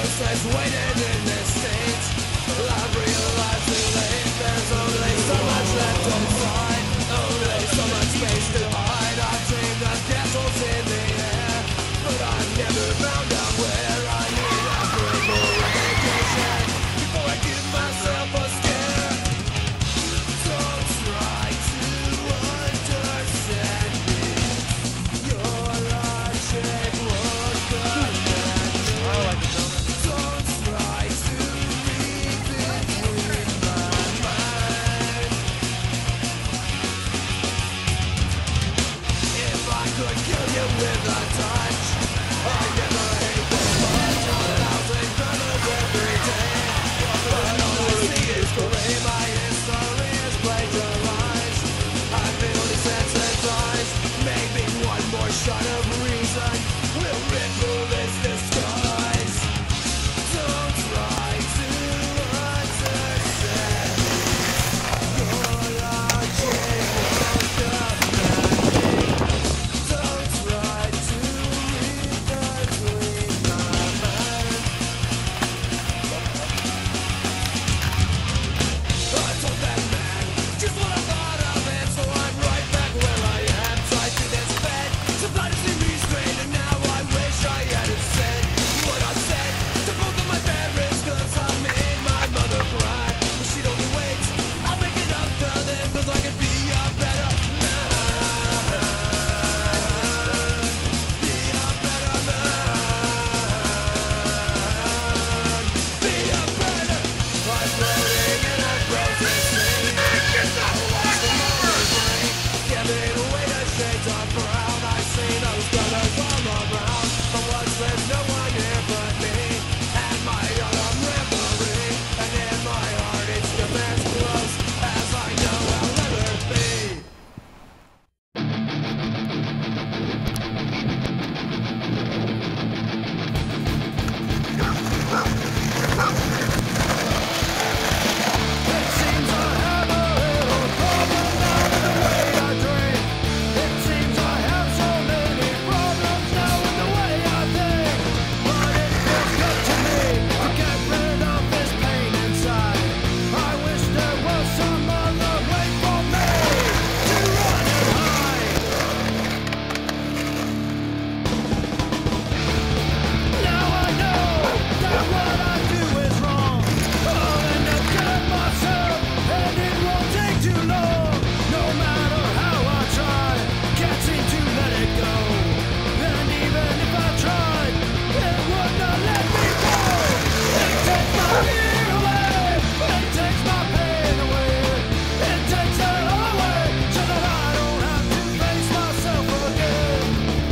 has waited in this state. I've realized too late, there's only so much left inside, only so much space to hide. I've dreamed of castles in the air, but I've never found out where. I need a vacation before I give myself a scare. Don't try to understand me, your logic won't connect me. Don't try to read between my mind. If I could kill you with a touch, I never hate this much. 1,000 criminals every day, but all I see is gray. My history is plagiarized. I feel desensitized. Maybe one more shot of reason will remove this disguise. Don't try to understand me, your logic won't connect me. Don't try to read between my mind. I told that man just what I thought of it, so I'm right back where I am. Tried to this bed, subconsciously restrained, and now I wish I hadn't said what I said to both of my parents, 'cause I made my mother cry. But she only waits, I'll make it up to them, 'cause I can be a better man. Be a better man. Be a better. I'm floating in a frozen sea. I watch the moment break, giving away the shades of brown. I see those colors all around, but what's there's no one here but me and my own memory. And in my heart it's just as close as I know I'll ever be. It seems I have a little problem now with the way I drink. It seems I have so many problems now with the way I think. But it feels good to me to get rid of this pain inside. I wish there was some other way for me to run and hide. Now I know that what I do is wrong. I'll end up killing myself, and it won't take too long. No matter how I try, can't seem to let it go. And even if I tried, it would not let me go. It takes my fear away, it takes my pain away, it takes it all away, so that I don't have to face myself again.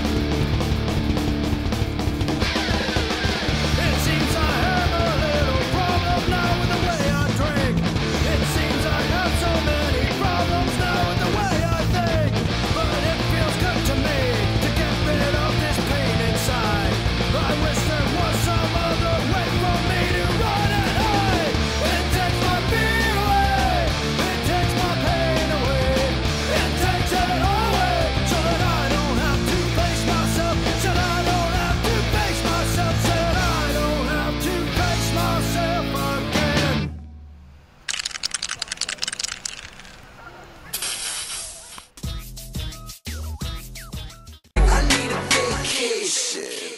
It seems I have a little problem now with the way I drink. It seems I have so many problems now with the way I think. But it feels good to me to get rid of this pain inside. I wish there was some other way for me to run and hide. It takes my fear away, it takes my pain away, it takes it all away, so that I don't have to face myself, so that I don't have to face myself, so that I don't have to face myself again. I need a vacation.